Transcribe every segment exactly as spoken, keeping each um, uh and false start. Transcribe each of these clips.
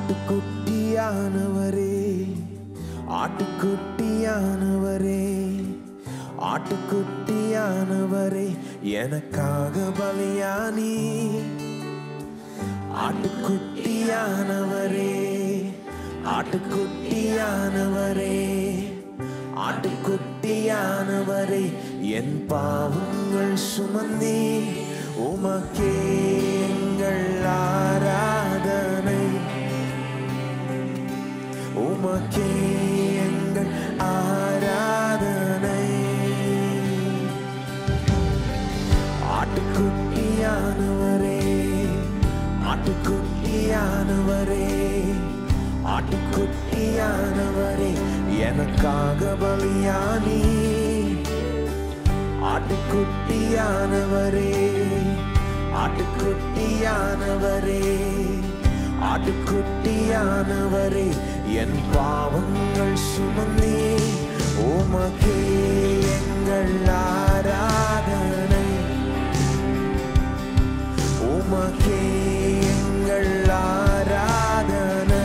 ஆட்டுக்குட்டியானவரே, ஆட்டுக்குட்டியானவரே, ஆட்டுக்குட்டியானவரே, எனக்காக பலியானி. ஆட்டுக்குட்டியானவரே, ஆட்டுக்குட்டியானவரே, ஆட்டுக்குட்டியானவரே, என் பாவங்கள் சுமந்தி. உமக்கே எங்கள் ஆராதனை, உமக்கே எங்கள் ஆராதனை. ஆட்டுக்குட்டியானவரே, ஆட்டுக்குட்டியானவரே, ஆட்டுக்குட்டியானவரே, எனக்காக பலியானி. ஆட்டுக்குட்டியானவரே, ஆட்டுக்குட்டியானவரே, ஆட்டுக்குட்டியானவரே, என் பாவங்கள் சுமந்தி. உமக்கே எங்கள் ஆராதனை, உமக்கே எங்கள் ஆராதனை.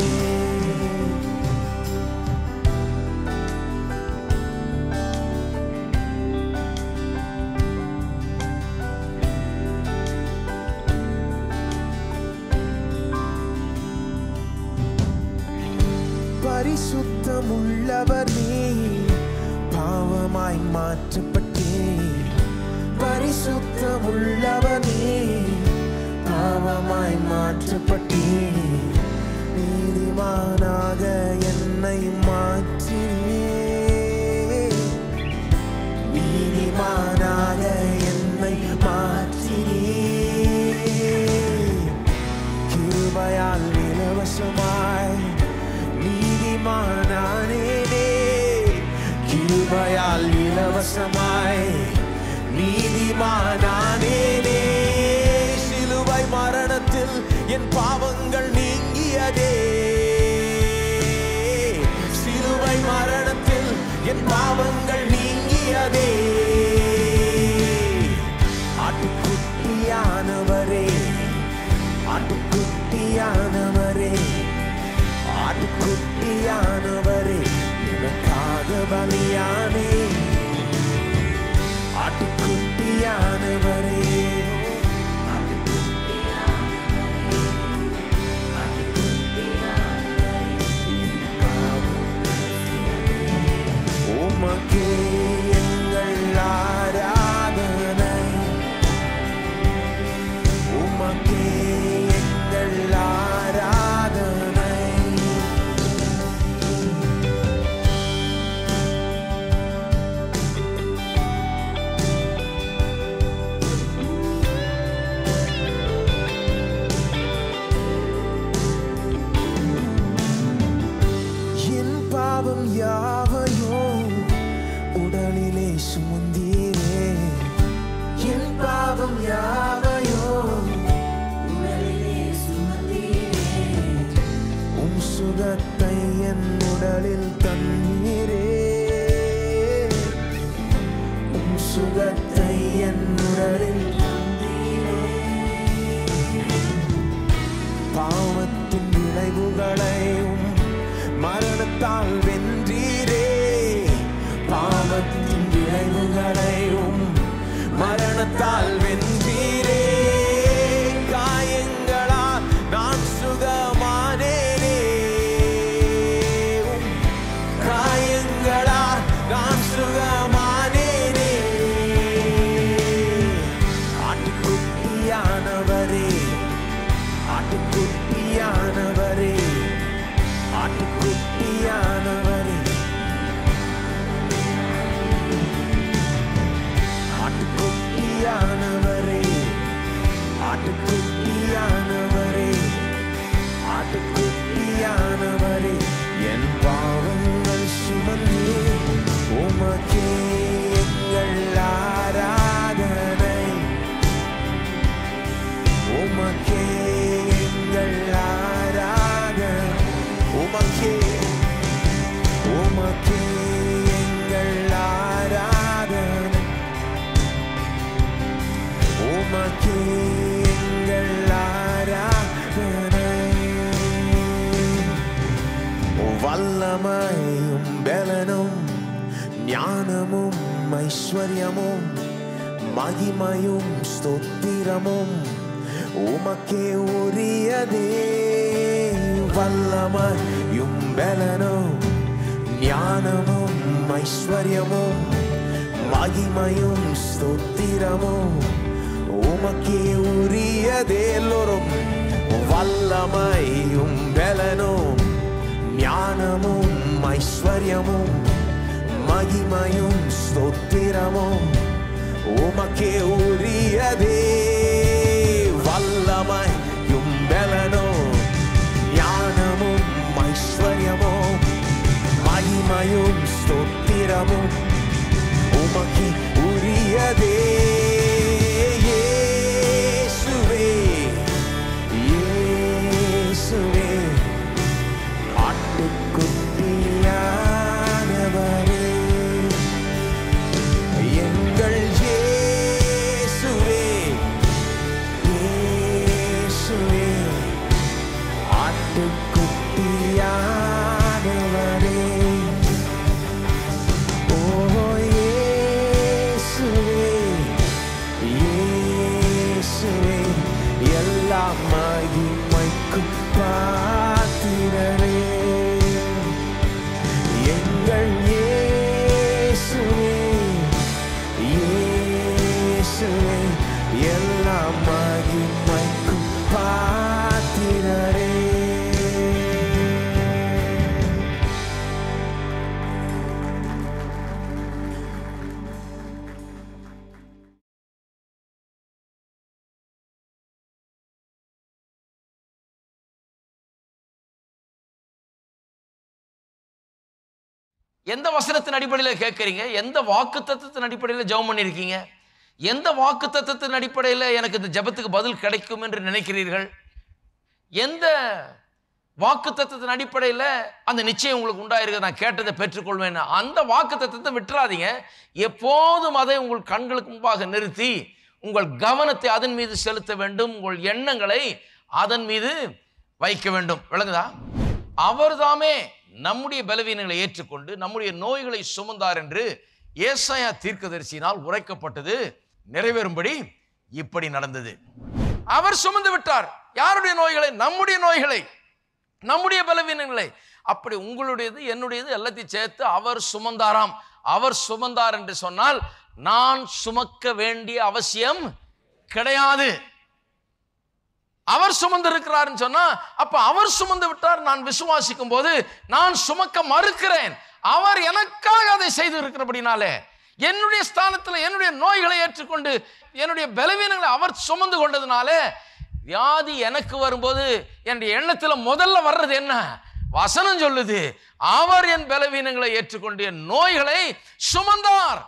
பரிசுத்தமுள்ளவர் நீ, பாவமாய் மாற்றப்பட்டேன். பரிசுத்தமுள்ளவர் நீ, பாவமாய் மாற்றப்பட்டேன். நீதிமானாக என்னை மாற்றினே, நீதிமானாக என்னை மாற்றினே. கிருபையால் இலவசமாய் நீதிமானானேனே, கிருபையால் இலவசமாய் நீதிமானானேனே. சிலுவை மரணத்தில் என் பாவங்கள் நீங்கியதே, சிலுவை மரணத்தில் என் பாவங்கள் நீங்கியதே. ஆட்டுக்குட்டியானவரே, ஆட்டுக்குட்டியானவரே, ஆட்டுக்குட்டியானவரே, எனக்காக பலியானே. ஆட்டுக்குட்டியானவரே, உமக்கே எங்கள் ஆராதனை, உமக்கே எங்கள் ஆராதனை. என் பாவம் யாவையும் உடலிலே சுமந்தீரே, என் பாவம் யாவையும் உடலிலே சுமந்தீரே. உம் சுகத்தை என் உடலில் தந்தீரே, உம் சுகத்தை என் உடலில் தந்தீரே. பாவத்தின் விளைவுகளையும் மரணத்தால் வென்றீரே, பாவத்தின் விளைவுகளையும் மரணத்தால் வென்றீரே. காயங்களால் நான் சுகமானேனே, காயங்களால் நான் சுகமானேனே. ஆட்டுக்குட்டியானவரே, ஆட்டுக்குட்டியானவரே, ஆட்டுக்குட்டியானவரே, ஆட்டுக்குட்டியானவரே, ஆட்டுக்குட்டியானவரே, ஆட்டுக்குட்டியானவரே, என் பாவங்கள் சுமந்து. உமக்கே எங்கள் ஆராதனை, உமக்கே எங்கள் ஆராதனை. உமக்கே, உமக்கே எங்கள் ஆராதனை, உமக்கே எங்கள் ஆராதனை. வல்லமையும் பலனும் ஞானமும் ஐஸ்வர்யமும் மகிமையும் ஸ்தோத்திரமும் உமக்கே உரியதே. வல்லமையும் பலனும் ஞானமும் ஐஸ்வர்யமும் மகிமையும் ஸ்தோத்திரமும் உமக்கே உரியதே. எல்லோரும் வல்லமையும் பலனும் ஞானமும் ஐஸ்வர்யமும் மகிமையும் ஸ்தோத்திரமும் உமக்கே உரியதே. வல்லமையும் பலனும் ஞானமும் ஐஸ்வர்யமும் மகிமையும் ஸ்தோத்திரமும் உமக்கே உரியதே. இயேசுவே இயேசுவே ஆட்டுக்குட்டியானவரே எங்கள் இயேசுவே இயேசுவே ஆட்டுக்குட்டியானவரே. ஓ இயேசுவே இயேசுவே எல்லா மகிமைக்கும் பாத்திரரே எங்கள் இயேசுவே இயேசுவே எல்லா மகிமைக்கும் பாத்திரரே. எந்த வசனத்தின் அடிப்படையில் கேட்குறீங்க? எந்த வாக்கு தத்துவத்தின் அடிப்படையில் ஜெபம் பண்ணியிருக்கீங்க? எந்த வாக்கு தத்துவத்தின் அடிப்படையில் எனக்கு இந்த ஜெபத்துக்கு பதில் கிடைக்கும் என்று நினைக்கிறீர்கள்? எந்த வாக்கு தத்துவத்தின் அடிப்படையில் அந்த நிச்சயம் உங்களுக்கு உண்டாயிருக்கு, நான் கேட்டதை பெற்றுக்கொள்வேன்? அந்த வாக்கு தத்துவத்தை விட்டுறாதீங்க. எப்போதும் அதை உங்கள் கண்களுக்கு முன்பாக நிறுத்தி உங்கள் கவனத்தை அதன் மீது செலுத்த வேண்டும். உங்கள் எண்ணங்களை அதன் மீது வைக்க வேண்டும். விளங்குதா? அவர் தாமே நம்முடைய பலவீனங்களை ஏற்றுக்கொண்டு நம்முடைய நோய்களை சுமந்தார் என்று ஏசாயா தீர்க்கதரிசியினால் உரைக்கப்பட்டது நிறைவேறும்படி இப்படி நடந்தது. அவர் சுமந்து விட்டார். யாருடைய நோய்களை? நம்முடைய நோய்களை, நம்முடைய பலவீனங்களை. அப்படி உங்களுடையது என்னுடையது எல்லாத்தையும் சேர்த்து அவர் சுமந்தாராம். அவர் சுமந்தார் என்று சொன்னால் நான் சுமக்க வேண்டிய அவசியம் கிடையாது. அவர் சுமந்து இருக்கிறார் சொன்னா அப்ப அவர் சுமந்து விட்டார். நான் விசுவாசிக்கும் போது நான் சுமக்க மறுக்கிறேன். அவர் எனக்காக அதை செய்து இருக்கிறபடினாலே என்னுடைய ஸ்தானத்தில் என்னுடைய நோய்களை ஏற்றுக்கொண்டு என்னுடைய பலவீனங்களை அவர் சுமந்து கொண்டதுனாலே வியாதி எனக்கு வரும்போது என்னுடைய எண்ணத்தில் முதல்ல வர்றது என்ன? வசனம் சொல்லுது, அவர் என் பலவீனங்களை ஏற்றுக்கொண்டு என் நோய்களை சுமந்தார்.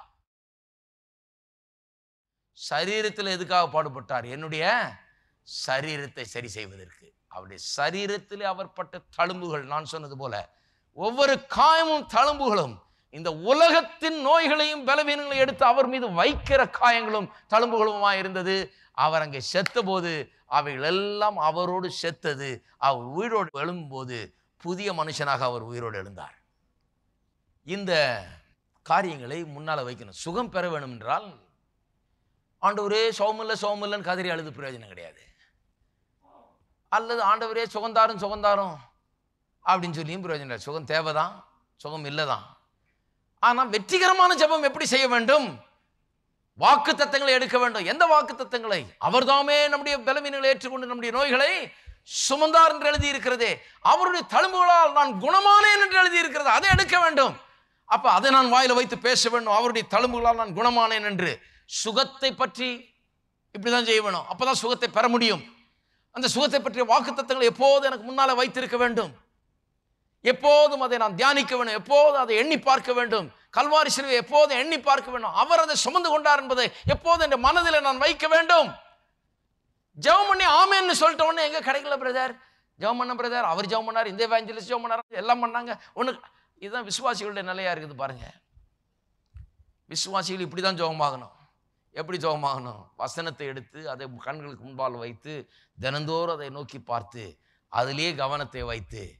சரீரத்தில் எதுக்காக பாடுபட்டார்? என்னுடைய சரீரத்தை சரி செய்வதற்கு. அவருடைய சரீரத்தில் அவர் பட்ட தழும்புகள், நான் சொன்னது போல ஒவ்வொரு காயமும் தழும்புகளும் இந்த உலகத்தின் நோய்களையும் பலவீனங்களையும் எடுத்து அவர் மீது வைக்கிற காயங்களும் தழும்புகளுமா இருந்தது. அவர் அங்கே செத்த போது அவைகள் எல்லாம் அவரோடு செத்தது. அவர் உயிரோடு எழும்போது புதிய மனுஷனாக அவர் உயிரோடு எழுந்தார். இந்த காரியங்களை முன்னால் வைக்கணும். சுகம் பெற வேணும் என்றால் ஆண்டவரே சோமில்ல சோமில்லன்னு கதறி அழுது பிரயோஜனம் கிடையாது. அல்லது ஆண்டவரே சுகந்தாரும் சுகந்தாரும் அப்படின்னு சொல்லியும் பிரயோஜனம் இல்லை. சுகம் தேவைதான், சுகம் இல்லைதான். ஆனால் வெற்றிகரமான ஜெபம் எப்படி செய்ய வேண்டும்? வாக்கு தத்தங்களை எடுக்க வேண்டும். எந்த வாக்கு தத்தங்களை? அவர் தாமே நம்முடைய பலவீனங்களை ஏற்றுக்கொண்டு நம்முடைய நோய்களை சுமந்தார் என்று எழுதி இருக்கிறதே. அவருடைய தழும்புகளால் நான் குணமானேன் என்று எழுதி இருக்கிறது. அதை எடுக்க வேண்டும். அப்ப அதை நான் வாயில வைத்து பேச வேண்டும். அவருடைய தழும்புகளால் நான் குணமானேன் என்று. சுகத்தை பற்றி இப்படிதான் செய்ய வேணும். அப்பதான் சுகத்தை பெற முடியும். அந்த சுகத்தை பற்றிய வாக்கு தத்தங்களை எப்போதும் எனக்கு முன்னால வைத்திருக்க வேண்டும். எப்போதும் அதை நான் தியானிக்க வேண்டும். எப்போதும் அதை எண்ணி பார்க்க வேண்டும். கல்வாரி சிலுவை எப்போதும் எண்ணி பார்க்க வேண்டும். அவர் அதை சுமந்து கொண்டார் என்பதை எப்போதும் என் மனதில் நான் வைக்க வேண்டும். ஜெபம் பண்ணி ஆமேன்னு சொல்லிட்ட உடனே எங்க கிடைக்கல பிரதர், ஜெபம் பண்ண பிரதர், அவர் ஜெபம் பண்ணார், இந்த எவாஞ்சலிஸ்ட் ஜெபம் பண்ணார், எல்லாம் பண்ணாங்க ஒண்ணு. இதுதான் விசுவாசிகளுடைய நிலையா இருக்குது பாருங்க. விசுவாசிகள் இப்படிதான் ஜெபமாகணும். எப்படி ஜெபமாகணும்? வசனத்தை எடுத்து அதை கண்களுக்கு முன்பால் வைத்து தினந்தோறும் அதை நோக்கி பார்த்து அதிலேயே கவனத்தை வைத்து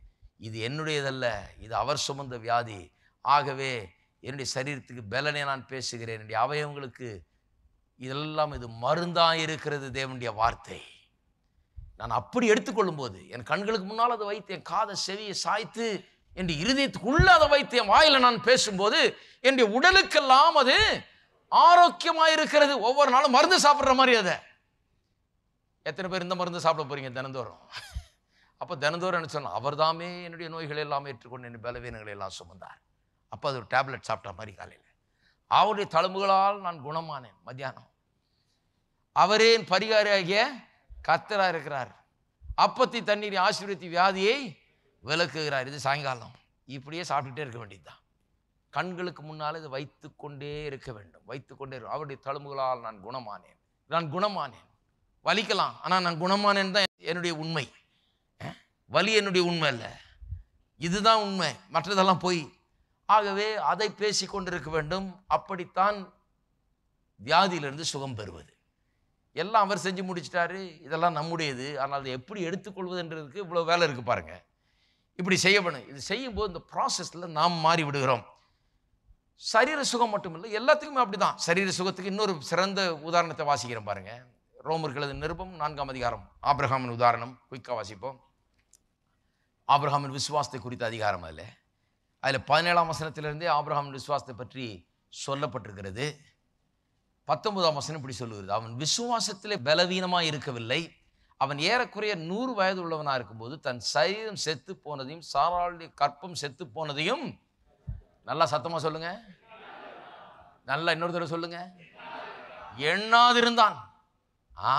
இது என்னுடையதல்ல, இது அவர் சுமந்த வியாதி. ஆகவே என்னுடைய சரீரத்துக்கு பலனை நான் பேசுகிறேன், என்னுடைய அவயவங்களுக்கு இதெல்லாம் இது மருந்தாக இருக்கிறது தேவனுடைய வார்த்தை. நான் அப்படி எடுத்துக்கொள்ளும் போது என் கண்களுக்கு முன்னால் அதை வைத்து, என் காதை செவியை சாய்த்து, என் இருதயத்துக்குள்ள அதை வைத்து, என் வாயில நான் பேசும்போது என்னுடைய உடலுக்கெல்லாம் அது ஆரோக்கியமாக இருக்கிறது. ஒவ்வொரு நாளும் மருந்து சாப்பிட்ற மாதிரி. அதை எத்தனை பேர் இந்த மருந்து சாப்பிட போறீங்க தினந்தோறும்? அப்போ தினந்தோறும் என்ன சொன்னால், அவர் தாமே என்னுடைய நோய்களை எல்லாம் ஏற்றுக்கொண்டு என் பலவீனங்களை எல்லாம் சுமந்தார். அப்போ அது ஒரு டேப்லெட் சாப்பிட்ட மாதிரி காலையில். அவருடைய தழும்புகளால் நான் குணமானேன். மத்தியானம் அவரே என் பரிகாரியாகிய கர்த்தராக இருக்கிறார். அப்பத்தி தண்ணீரை ஆசீர்வதித்து வியாதியை விலக்குகிறார். இது சாயங்காலம். இப்படியே சாப்பிட்டுட்டே இருக்க வேண்டியதுதான். கண்களுக்கு முன்னால் இதை வைத்து கொண்டே இருக்க வேண்டும், வைத்து கொண்டே இருக்கும். அவருடைய தழும்புகளால் நான் குணமானேன். நான் குணமானேன். வலிக்கலாம், ஆனால் நான் குணமானேன் தான் என்னுடைய உண்மை. வலி என்னுடைய உண்மை இல்லை, இதுதான் உண்மை, மற்றதெல்லாம் போய். ஆகவே அதை பேசி கொண்டிருக்க வேண்டும். அப்படித்தான் வியாதியிலிருந்து சுகம் பெறுவது. எல்லாம் அவர் செஞ்சு முடிச்சிட்டாரு, இதெல்லாம் நம்முடையது. ஆனால் அதை எப்படி எடுத்துக்கொள்வதுன்றதுக்கு இவ்வளோ வேலை இருக்குது பாருங்க. இப்படி செய்யப்படும். இது செய்யும்போது இந்த ப்ராசஸில் நாம் மாறி விடுகிறோம். சரீர சுகம் மட்டும் இல்லை, எல்லாத்துக்குமே அப்படி தான். சரீர சுகத்துக்கு இன்னொரு சிறந்த உதாரணத்தை வாசிக்கிறேன் பாருங்க. ரோமர்களது நிருபம் நான்காம் அதிகாரம், ஆபிரகாமின் உதாரணம் குயிக்காக வாசிப்போம். ஆபிரகாமின் விசுவாசத்தை குறித்த அதிகாரம். அதில் அதில் பதினேழாம் வசனத்திலிருந்தே ஆபிரகாமின் விசுவாசத்தை பற்றி சொல்லப்பட்டிருக்கிறது. பத்தொன்பதாம் வசனம் இப்படி சொல்லுகிறது, அவன் விசுவாசத்திலே பலவீனமாக இருக்கவில்லை. அவன் ஏறக்குறைய நூறு வயது உள்ளவனாக இருக்கும்போது தன் சரீரம் செத்து போனதையும் சாராளுடைய கற்பம் செத்து போனதையும், நல்லா சத்தமாக சொல்லுங்க, நல்லா இன்னொரு தடவை சொல்லுங்க, எண்ணாதிருந்தான். ஆ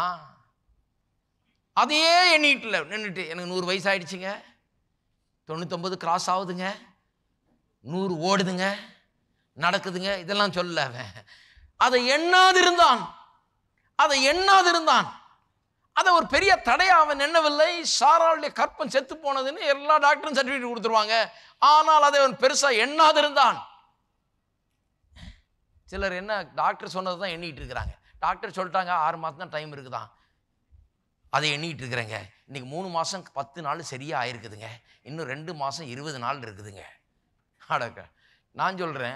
அதையே எண்ணிட்டுல நின்றுட்டு, எனக்கு நூறு வயசு ஆயிடுச்சுங்க, தொண்ணூத்தொம்பது கிராஸ் ஆகுதுங்க, நூறு ஓடுதுங்க, நடக்குதுங்க, இதெல்லாம் சொல்ல. அதை எண்ணாதிருந்தான். அதை எண்ணாதிருந்தான். அதை ஒரு பெரிய தடையா அவன் எண்ணவில்லை. சாராளுடைய கற்பம் செத்து போனதுன்னு எல்லா டாக்டரும் சர்டிஃபிகேட் கொடுத்துருவாங்க. ஆனால் அதை அவன் பெருசா எண்ணாதிருந்தான். சிலர் என்ன டாக்டர் சொன்னது தான் எண்ணிட்டு இருக்கிறாங்க. டாக்டர் சொல்லிட்டாங்க ஆறு மாதம் தான் டைம் இருக்குதான், அதை எண்ணிட்டு இருக்கிறேங்க. இன்னைக்கு மூணு மாதம் பத்து நாள் சரியா ஆயிருக்குதுங்க, இன்னும் ரெண்டு மாதம் இருபது நாள் இருக்குதுங்க. அடக்க நான் சொல்கிறேன்,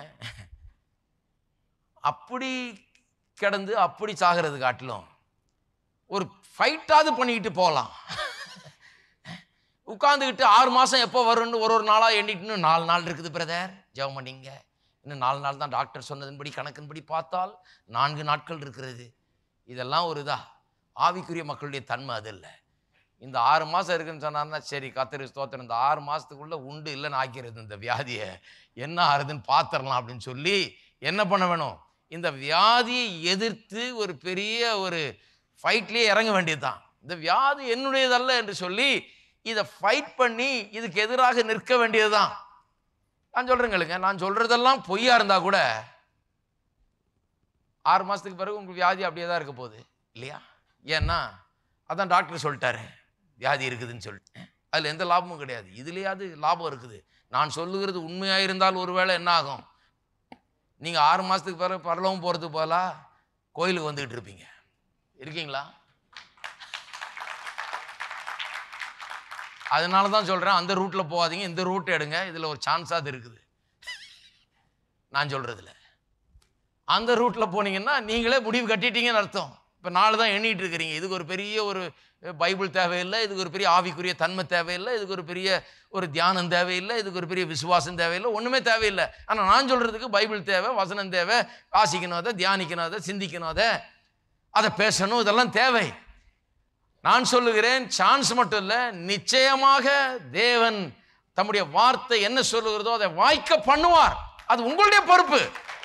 அப்படி கிடந்து அப்படி சாகிறது காட்டிலும் ஒரு ஃபைட்டாவது பண்ணிக்கிட்டு போகலாம். உட்காந்துக்கிட்டு ஆறு மாதம் எப்போ வரும்னு ஒரு ஒரு நாளாக எண்ணிட்டு, நாலு நாள் இருக்குது பிரதர், ஜெபம் பண்ணிங்க, இன்னும் நாலு நாள் தான் டாக்டர் சொன்னதன்படி கணக்கின்படி பார்த்தால் நான்கு நாட்கள் இருக்கிறது. இதெல்லாம் ஒரு இதா ஆவிக்குரிய மக்களுடைய தன்மை அது இல்லை. இந்த ஆறு மாதம் இருக்குன்னு சொன்னார்னா சரி கர்த்தருக்கு ஸ்தோத்திரம், இந்த ஆறு மாதத்துக்குள்ளே உண்டு இல்லைன்னு ஆக்கிறது இந்த வியாதியை, என்ன ஆறுதுன்னு பார்த்துடலாம் அப்படின்னு சொல்லி என்ன பண்ண வேணும், இந்த வியாதியை எதிர்த்து ஒரு பெரிய ஒரு ஃபைட்லேயே இறங்க வேண்டியது தான். இந்த வியாதி என்னுடையதல்ல என்று சொல்லி இதை ஃபைட் பண்ணி இதுக்கு எதிராக நிற்க வேண்டியது தான். நான் சொல்கிறேங்களுங்க, நான் சொல்கிறதெல்லாம் பொய்யா இருந்தால் கூட ஆறு மாதத்துக்கு பிறகு உங்களுக்கு வியாதி அப்படியே தான் இருக்க போகுது இல்லையா? ஏன்னா அதான் டாக்டர் சொல்லிட்டாரு வியாதி இருக்குதுன்னு சொல்லிட்டு, அதில் எந்த லாபமும் கிடையாது. இதுலேயாவது லாபம் இருக்குது. நான் சொல்லுகிறது உண்மையாக இருந்தால் ஒருவேளை என்ன ஆகும், நீங்கள் ஆறு மாதத்துக்கு பிறகு பரலவும் போகிறதுக்கு போகலாம் கோயிலுக்கு வந்துக்கிட்டு இருப்பீங்க. இருக்கீங்களா? அதனால தான் சொல்கிறேன், அந்த ரூட்டில் போகாதீங்க, இந்த ரூட்டை எடுங்க, இதில் ஒரு சான்ஸாவது இருக்குது. நான் சொல்கிறதுல அந்த ரூட்டில் போனீங்கன்னா நீங்களே முடிவு கட்டிட்டீங்கன்னு அர்த்தம். இப்போ நாலு தான் எண்ணிட்டு இருக்கிறீங்க. இதுக்கு ஒரு பெரிய ஒரு பைபிள் தேவையில்லை, இதுக்கு ஒரு பெரிய ஆவிக்குரிய தன்மை தேவையில்லை, இதுக்கு ஒரு பெரிய ஒரு தியானம் தேவையில்லை, இதுக்கு ஒரு பெரிய விசுவாசம் தேவையில்லை, ஒன்றுமே தேவையில்லை. ஆனால் நான் சொல்கிறதுக்கு பைபிள் தேவை, வசனம் தேவை, வாசிக்கணும், அதை தியானிக்கணும், அதை சிந்திக்கணும், அதை அதை பேசணும், இதெல்லாம் தேவை. நான் சொல்லுகிறேன், சான்ஸ் மட்டும் இல்லை, நிச்சயமாக தேவன் தம்முடைய வார்த்தை என்ன சொல்லுகிறதோ அதை வாய்க்க பண்ணுவார். அது உங்களுடைய பொறுப்பு.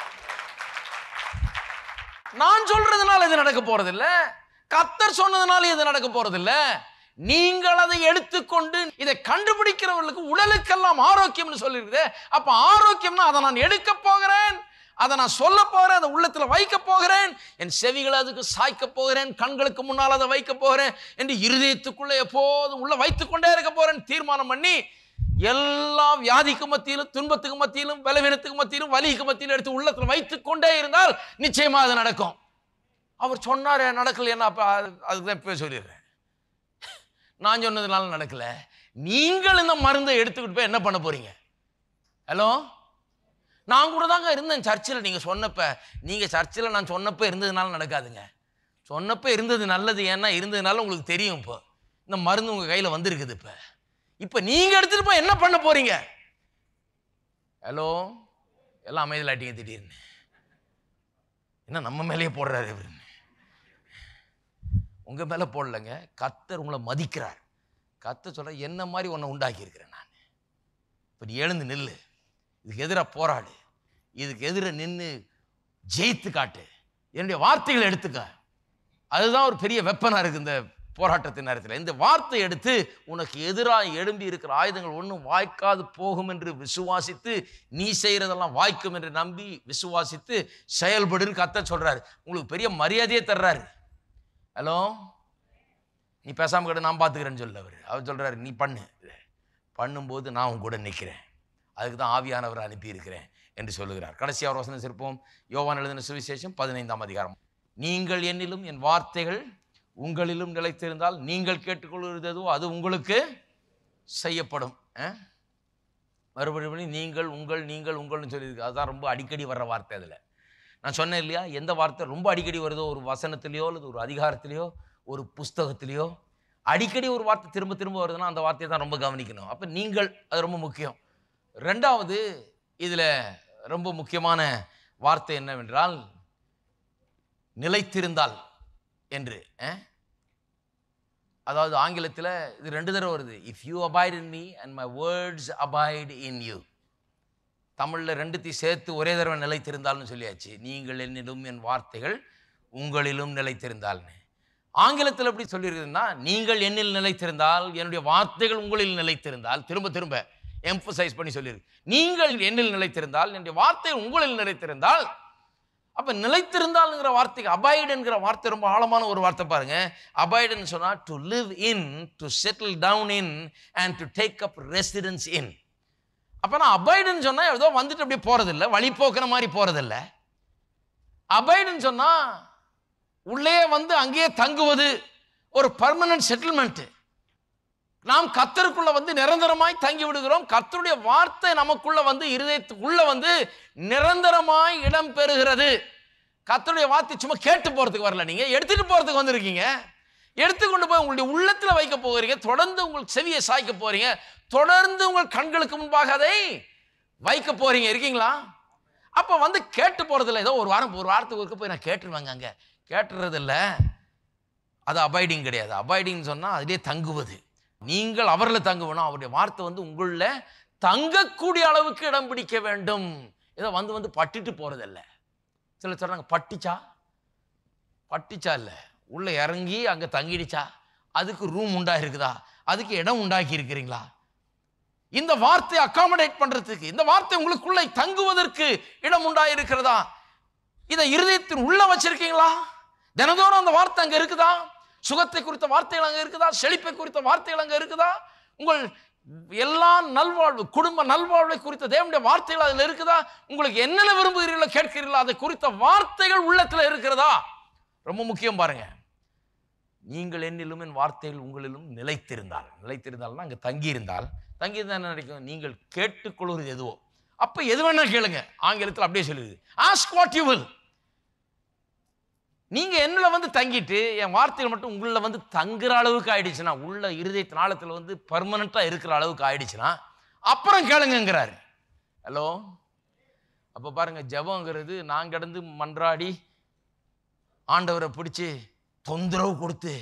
நான் சொல்றதுனால இது நடக்க போறதில்ல, கர்த்தர் சொன்னதுனால இது நடக்க போறதில்ல. நீங்கள் அதை எடுத்துக்கொண்டு இதை கண்டுபிடிக்கிறவர்களுக்கு உடலுக்கெல்லாம் ஆரோக்கியம்னு சொல்லிருக்குது. அப்ப ஆரோக்கியம்னா அதை நான் எடுக்க போகிறேன், அதை நான் சொல்ல போகிறேன், அதை உள்ளத்தில் வைக்க போகிறேன், என் செவிகளை அதுக்கு சாய்க்க போகிறேன், கண்களுக்கு முன்னால் அதை வைக்க போகிறேன் என்று இருதயத்துக்குள்ளே எப்போதும் உள்ள வைத்துக் கொண்டே இருக்க போறேன் தீர்மானம் பண்ணி, எல்லா வியாதிக்கு மத்தியிலும், துன்பத்துக்கு மத்தியிலும், பலவீனத்துக்கு மத்தியிலும், வலிக்கு மத்தியிலும் எடுத்து உள்ளத்தில் வைத்துக் கொண்டே இருந்தால் நிச்சயமா அது நடக்கும். அவர் சொன்னார் நடக்கல, என்ன அப்ப அதுக்குதான் இப்ப சொல்லிடுறேன். நான் சொன்னதுனால நடக்கல, நீங்கள் இந்த மருந்தை எடுத்துக்கிட்டு போய் என்ன பண்ண போறீங்க? ஹலோ, நான் கூட தாங்க இருந்தேன் சர்ச்சில். நீங்கள் சொன்னப்ப, நீங்கள் சர்ச்சில் நான் சொன்னப்போ இருந்ததுனால நடக்காதுங்க. சொன்னப்போ இருந்தது நல்லது, ஏன்னா இருந்ததுனால உங்களுக்கு தெரியும். இப்போ இந்த மருந்து உங்கள் கையில் வந்திருக்குது. இப்போ இப்போ நீங்கள் எடுத்துகிட்டு போய் என்ன பண்ண போறீங்க? ஹலோ, எல்லாம் அமைதியில் ஆட்டிங்க. திடீர்னு என்ன நம்ம மேலேயே போடுறாரு இவருன்னு. உங்கள் மேலே போடலைங்க, கர்த்தர் உங்களை மதிக்கிறார். கர்த்தர் சொல்ற, என்ன மாதிரி உன்னை உண்டாக்கி இருக்கிறேன் நான். இப்போ நீ எழுந்து நில்லு, இதுக்கு எதிராக போராடு, இதுக்கு எதிராக நின்று ஜெயித்து காட்டு, என்னுடைய வார்த்தைகளை எடுத்துக்க. அதுதான் ஒரு பெரிய வெப்பனாக இருக்குது இந்த போராட்டத்தின் நேரத்தில். இந்த வார்த்தை எடுத்து உனக்கு எதிராக எழும்பி இருக்கிற ஆயுதங்கள் ஒன்றும் வாய்க்காது போகும் என்று விசுவாசித்து, நீ செய்கிறதெல்லாம் வாய்க்கும் என்று நம்பி விசுவாசித்து செயல்படுன்னு கர்த்தர் சொல்றாரு. உங்களுக்கு பெரிய மரியாதையே தர்றாரு. ஹலோ, நீ பேசாமல் கிட்ட நான் பார்த்துக்கிறேன்னு சொல்ல அவர். அவர் சொல்றாரு, நீ பண்ணு, பண்ணும்போது நான் உன் கூட நிற்கிறேன், அதுக்கு தான் ஆவியானவரை அனுப்பியிருக்கிறேன் என்று சொல்லுகிறார். கடைசியாக ஒரு வசனம் சிறப்போம். யோவான் எழுதின சுவிசேஷம் பதினைந்தாம் அதிகாரம். நீங்கள் என்னிலும் என் வார்த்தைகள் உங்களிலும் நிலைத்திருந்தால் நீங்கள் கேட்டுக்கொள்வது எதுவோ அது உங்களுக்கு செய்யப்படும். மறுபடியும் நீங்கள் உங்கள் நீங்கள் உங்கள்னு சொல்லியிருக்கு. அதுதான் ரொம்ப அடிக்கடி வர்ற வார்த்தை. அதில் நான் சொன்னேன் இல்லையா, எந்த வார்த்தை ரொம்ப அடிக்கடி வருதோ, ஒரு வசனத்திலையோ அல்லது ஒரு அதிகாரத்திலையோ ஒரு புஸ்தகத்திலையோ அடிக்கடி ஒரு வார்த்தை திரும்ப திரும்ப வருதுன்னா அந்த வார்த்தையை தான் ரொம்ப கவனிக்கணும். அப்போ நீங்கள், அது ரொம்ப முக்கியம். ரெண்டாவது இதில் ரொம்ப முக்கியமான வார்த்தை என்னவென்றால் நிலைத்திருந்தால் என்று. அதாவது ஆங்கிலத்தில் இது ரெண்டு தடவை வருது. If you abide in me and my words abide in you. தமிழில் ரெண்டுத்தையும் சேர்த்து ஒரே தடவை நிலைத்திருந்தால்னு சொல்லியாச்சு. நீங்கள் என்னிலும் என் வார்த்தைகள் உங்களிலும் நிலைத்திருந்தால்னு. ஆங்கிலத்தில் எப்படி சொல்லியிருக்குதுன்னா, நீங்கள் என்னில் நிலைத்திருந்தால் என்னுடைய வார்த்தைகள் உங்களில் நிலைத்திருந்தால், திரும்ப திரும்ப எம்பசைஸ் பண்ணி சொல்லியிருக்கு. நீங்கள் என்னில் நிலைத்திருந்தால் என்னுடைய வார்த்தைகள் உங்களில் நிலைத்திருந்தால். அப்ப நிலைத்திருந்தால்ங்கிற வார்த்தைக்கு அபாய்ட் என்கிற வார்த்தை ரொம்ப ஆழமான ஒரு வார்த்தை பாருங்க. அபாய்டுன்னு சொன்னா to live in, to settle down in and to take up residence in. அப்ப நான் அபாய்டுன்னு சொன்னா ஏதோ வந்துட்டு அப்படியே போறதில்லை, வழி போக்குற மாதிரி போறதில்லை. அபாய்டுன்னு சொன்னா உள்ளே வந்து அங்கேயே தங்குவது, ஒரு பர்மனன்ட் செட்டில்மெண்ட். நாம் கர்த்தருக்குள்ள வந்து நிரந்தரமாய் தங்கி விடுகிறோம். கர்த்தருடைய வார்த்தை நமக்குள்ள வந்து இருதயத்துக்குள்ள வந்து நிரந்தரமாய் இடம் பெறுகிறது. கர்த்தருடைய வார்த்தை சும்மா கேட்டு போறதுக்கு வரல, நீங்க எடுத்துட்டு போறதுக்கு வந்திருக்கீங்க. எடுத்துக்கொண்டு போய் உங்களுடைய உள்ளத்துல வைக்க போகிறீங்க. தொடர்ந்து உங்களுக்கு செவியை சாய்க்க போறீங்க. தொடர்ந்து உங்கள் கண்களுக்கு முன்பாக அதை வைக்க போறீங்க. இருக்கீங்களா? அப்ப வந்து கேட்டு போறதில்ல. ஏதோ ஒரு வாரம் ஒரு வாரத்துக்கு ஒருக்க போய் நான் கேட்டுருவாங்க, அங்க கேட்டுறது இல்லை. அது அபாய்டிங் கிடையாது. அபாய்டிங் சொன்னா அதிலே தங்குவது. நீங்கள் அவரில் தங்குவணும். அவருடைய வார்த்தை வந்து உங்களில் தங்கக்கூடிய அளவுக்கு இடம் பிடிக்க வேண்டும். ஏதோ வந்து வந்து பட்டுட்டு போறதில்ல. சில சொல்றாங்க பட்டிச்சா, பட்டிச்சா இல்லை, உள்ள இறங்கி அங்கே தங்கிடுச்சா, அதுக்கு ரூம் உண்டா இருக்குதா, அதுக்கு இடம் உண்டாக்கி இருக்கிறீங்களா? இந்த வார்த்தை அகாமடேட் பண்றதுக்கு, இந்த வார்த்தை உங்களுக்குள்ள தங்குவதற்கு இடம் உண்டாயிருக்கிறதா? இதை இருதயத்தின் உள்ள வச்சிருக்கீங்களா? தினந்தோறும் அந்த வார்த்தை அங்க இருக்குதா? சுகத்தை குறித்த வார்த்தைகள் அங்க இருக்குதா? செழிப்பை குறித்த வார்த்தைகள் அங்க இருக்குதா? உங்கள் எல்லா நல்வாழ்வு, குடும்ப நல்வாழ்வை குறித்த தேவனுடைய வார்த்தைகள் அதில் இருக்குதா? உங்களுக்கு என்னென்ன விரும்புகிறீர்களோ கேட்கிறீர்களோ அதை குறித்த வார்த்தைகள் உள்ளத்தில் இருக்கிறதா? ரொம்ப முக்கியம் பாருங்க. நீங்கள் என்னிலும் என் வார்த்தைகள் உங்களிலும் நிலைத்திருந்தால், நிலைத்திருந்தால்னா அங்கே தங்கியிருந்தால், தங்கியிருந்தால் என்ன நினைக்கும்? நீங்கள் கேட்டுக்கொள்வது எதுவோ, அப்ப எது வேணா கேளுங்க. ஆங்கிலத்தில் அப்படியே சொல்லுது, ஆஸ்க் வாட் யூ வில். நீங்க என்னல வந்து தங்கிட்டு என் வார்த்தைகள் மட்டும் உள்ள வந்து தங்குற அளவுக்கு ஆயிடுச்சுன்னா, உள்ள இருதயத்தின் ஆழத்தில் வந்து பர்மனண்டா இருக்கிற அளவுக்கு ஆயிடுச்சுன்னா அப்புறம் கேளுங்கிறாரு. ஹலோ, அப்ப பாருங்க, ஜெபங்கிறது நான் கிடந்து மன்றாடி ஆண்டவரை பிடிச்சி தொந்தரவு கொடுத்து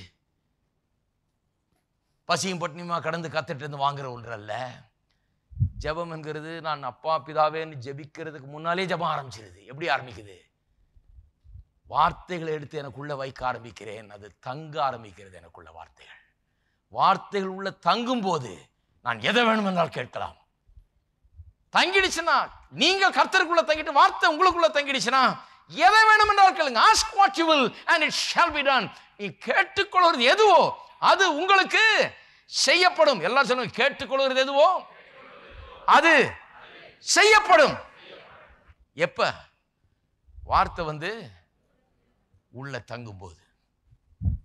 பசியும் பட்டினியுமா கடந்து கத்துட்டு இருந்து வாங்குற ஒன்று அல்ல. ஜெபம் என்கிறது நான் அப்பா பிதாவேன்னு ஜெபிக்கிறதுக்கு முன்னாலே ஜெபம் ஆரம்பிச்சிருது. எப்படி ஆரம்பிக்குது? வார்த்தைகளை எடுத்து எனக்குள்ள வைக்க ஆரம்பிக்கிறேன், அது தங்க ஆரம்பிக்கிறது எனக்குள்ள வார்த்தைகள். வார்த்தைகள் உள்ள தங்கும் போது நான் எதை வேணும் என்றால் கேட்கலாம். தங்கிடுச்சுன்னா, நீங்கள் கர்த்தருக்குள்ள தங்கிட்டு வார்த்தை உங்களுக்குள்ள தங்கிடுச்சுன்னா எதை வேணும் என்றால் கேளுங்க. Ask what you will and it shall be done. நீ கேட்டுக்கொள்வது எதுவோ அது உங்களுக்கு செய்யப்படும். எல்லாம் சொல்லுங்க, கேட்டுக்கொள்வது எதுவோ அது செய்யப்படும். எப்ப? வார்த்தை வந்து உள்ள தங்கும் போது.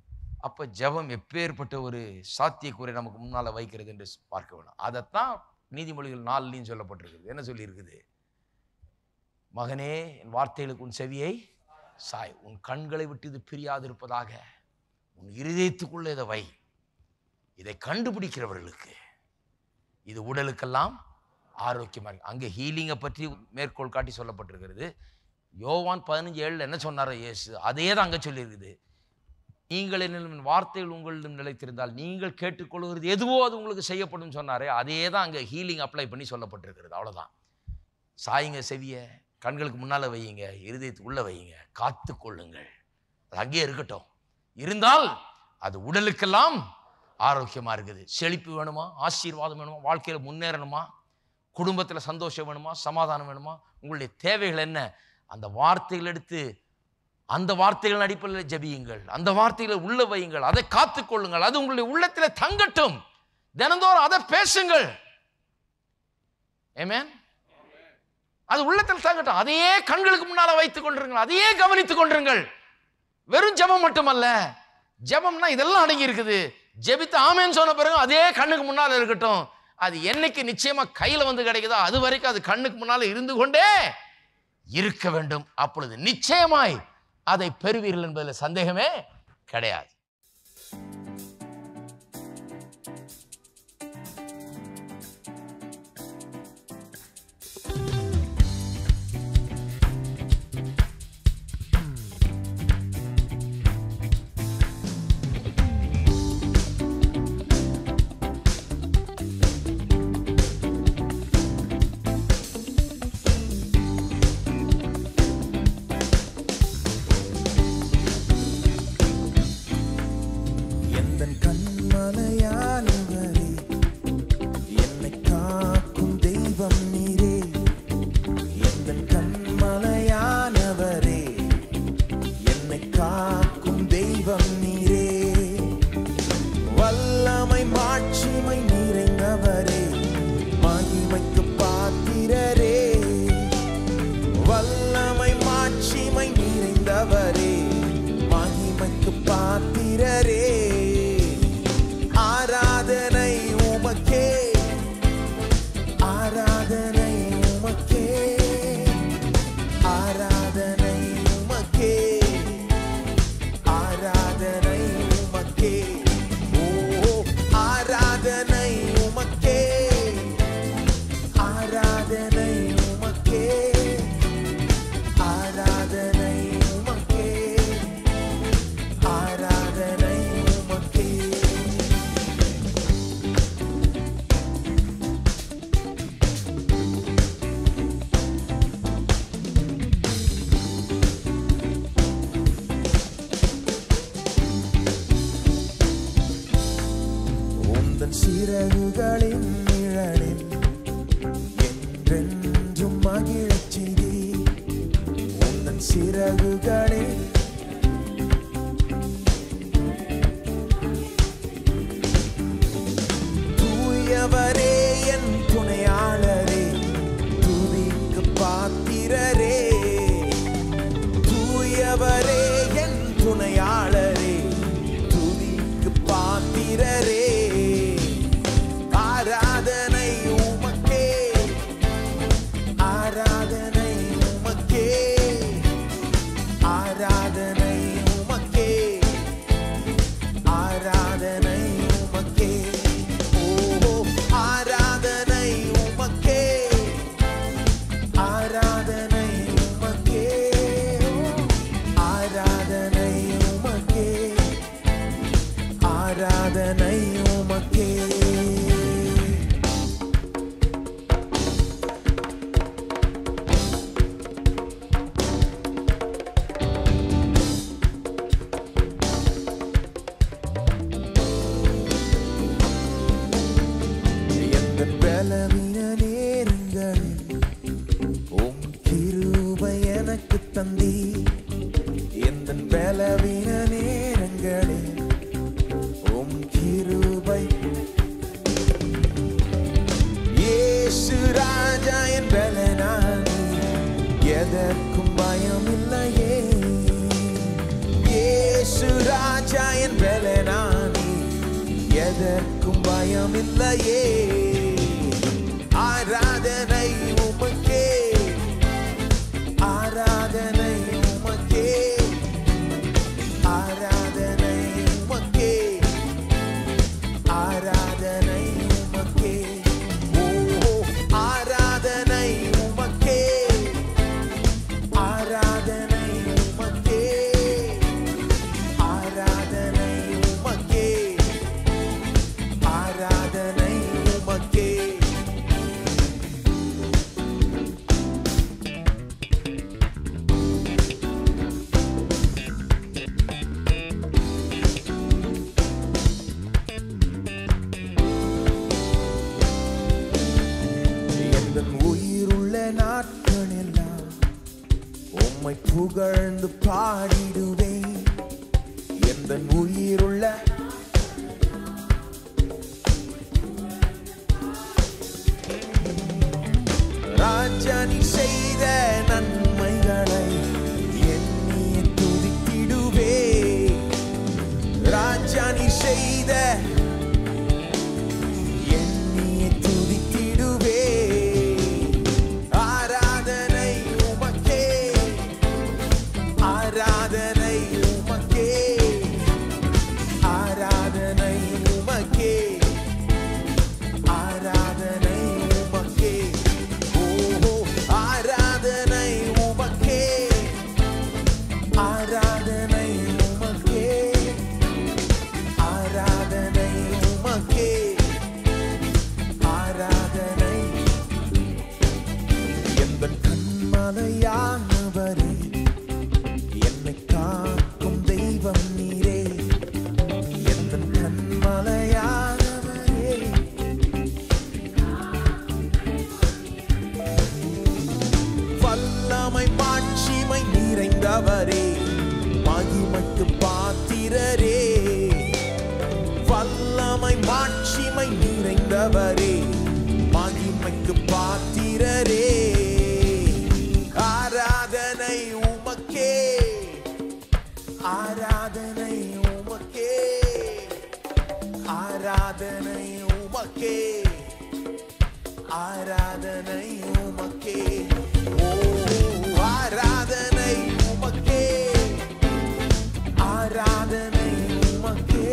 அப்ப ஜெபம் எப்பேற்பட்ட ஒரு சாத்தியக்கூறை நமக்கு முன்னால வைக்கிறது என்று பார்க்க வேணும். அதைத்தான் நீதிமொழிகள் நாலுலையும் சொல்லப்பட்டிருக்குது. என்ன சொல்லி இருக்குது? மகனே, என் வார்த்தைகளுக்கு உன் செவியை சாய், உன் கண்களை விட்டு இது பிரியாது இருப்பதாக உன் இருதயத்துக்குள்ள இதை வை. இதை கண்டுபிடிக்கிறவர்களுக்கு இது உடலுக்கெல்லாம் ஆரோக்கியமா இருக்கு. அங்கே ஹீலிங்கை பற்றி மேற்கோள் காட்டி சொல்லப்பட்டிருக்கிறது. யோவான் பதினஞ்சு ஏழுல என்ன சொன்னாரோ இயேசு, அதே தான் அங்கே சொல்லியிருக்குது. நீங்கள் என்ன வார்த்தைகள் உங்களிடம் நிலைத்திருந்தால் நீங்கள் கேட்டுக்கொள்கிறது எதுவோ அது உங்களுக்கு செய்யப்படும் சொன்னாரே, அதே தான் அங்கே ஹீலிங் அப்ளை பண்ணி சொல்லப்பட்டிருக்கிறது. அவ்வளோதான். சாயுங்க செவிய, கண்களுக்கு முன்னால் வையுங்க, இருதயத்துக்கு உள்ள வையுங்க, காத்து கொள்ளுங்கள். அது அங்கேயே இருக்கட்டும். இருந்தால் அது உடலுக்கெல்லாம் ஆரோக்கியமா இருக்குது. செழிப்பு வேணுமா, ஆசீர்வாதம் வேணுமா, வாழ்க்கையில முன்னேறணுமா, குடும்பத்தில் சந்தோஷம் வேணுமா, சமாதானம் வேணுமா, உங்களுடைய தேவைகள் என்ன, அந்த வார்த்தைகள் எடுத்து அந்த வார்த்தைகள் அடிப்படையில் ஜெபியுங்கள், அந்த வார்த்தைகளை உள்ள வையுங்கள், அதை காத்துக்கொள்ளுங்கள். அது உங்களுடைய உள்ளத்தில் தங்கட்டும். தினந்தோறும் அதை பேசுங்கள். ஆமென். அது உள்ளத்தில் தங்கட்டும். அதையே கண்களுக்கு முன்னால வைத்துக் கொண்டிருங்கள், அதையே கவனித்துக் கொண்டிருங்கள். வெறும் ஜெபம் மட்டுமல்ல, ஜெபம்னா இதெல்லாம் அடங்கி இருக்குது. ஜெபித்து ஆமேன்னு சொன்ன பிறகு அதே கண்ணுக்கு முன்னால இருக்கட்டும். அது என்னைக்கு நிச்சயமா கையில வந்து கிடைக்குதோ அது வரைக்கும் அது கண்ணுக்கு முன்னால இருந்து கொண்டே இருக்க வேண்டும். அப்பொழுது நிச்சயமாய் அதை பெறுவீர்கள் என்பதில் சந்தேகமே கிடையாது. சிறகுகளின் நிழலில் என்றென்றும் மகிழச் செய்தி. உந்தன் சிறகுகளில் தூயவரே என் துணையாளரே, துதிக்கு பாத்திரரே. தூயவரே என் துணையாளரே, துதிக்கு பாத்திரரே. ஆராதனை உமக்கே, ஆராதனை உமக்கே, ஆராதனை உமக்கே, ஆராதனை உமக்கே. ஓ ஆராதனை உமக்கே, ஆராதனை உமக்கே, ஆராதனை உமக்கே, ஆராதனை உமக்கே. பலவீன நேரங்களில் உம் கிருபை எனக்கு தந்தி. எந்த பலவீன நேரங்களில் உம் கிருபை. இயேசு ராஜா என் பலனானி, எதற்கும் பயம் இல்லையே. இயேசு ராஜா என் பலனானி, எதற்கும் பயமில்லையே. ஆராதனை உமக்கே, ஆராதனை உமக்கே, ஆராதனை உமக்கே, ஆராதனை உமக்கே. ஓ ஆராதனை உமக்கே, ஆராதனை உமக்கே, ஆராதனை உமக்கே, ஆராதனை உமக்கே. என் உயிருள்ள நாட்களெல்லாம் உம்மை புகழ்ந்து பாடிடுவேன். எந்த உயிருள்ள ராஜா நீ செய்த நன்மைகளை எண்ணிய துதித்திடுவே. ராஜா நீ செய்த எண்ணிய துதித்திடுவே. ஆராதனை உமக்கே, ஆராதனை உமக்கே, ஆராதனை உமக்கே, ஆராதனை உமக்கே. ஓ ஆராதனை உமக்கே, ஆராதனை உமக்கே, ஆராதனை உமக்கே, ஆராதனை. எந்தன் கண்மலையானவரே, என்னை காக்கும் தெய்வம் நீரே. எந்தன் கண்மலையானவரே, வல்லமை மாட்சிமை நிறைந்தவரே, மகிமைக்கு பாத்திரரே. வல்லமை மாட்சிமை நிறைந்தவரே, மகிமைக்கு பாத்திரரே. ஆராதனை உமக்கே, ஆராதனை உமக்கே, ஆராதனை உமக்கே, ஆராதனை உமக்கே. ஓ ஆராதனை உமக்கே, ஆராதனை உமக்கே.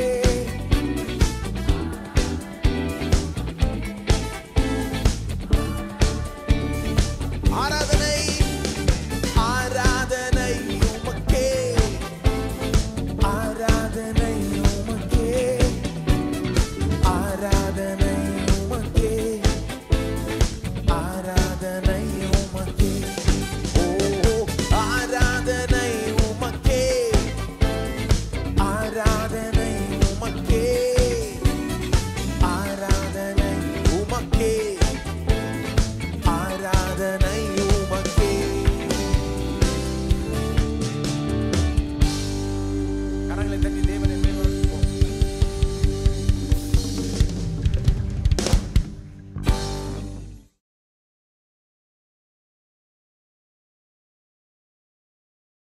ஆராதனை, ஆராதனை உமக்கே, ஆராதனை உமக்கே, ஆராதனை உமக்கே, ஆராதனை உமக்கே. ஓ ஆராதனை உமக்கே, ஆராதனை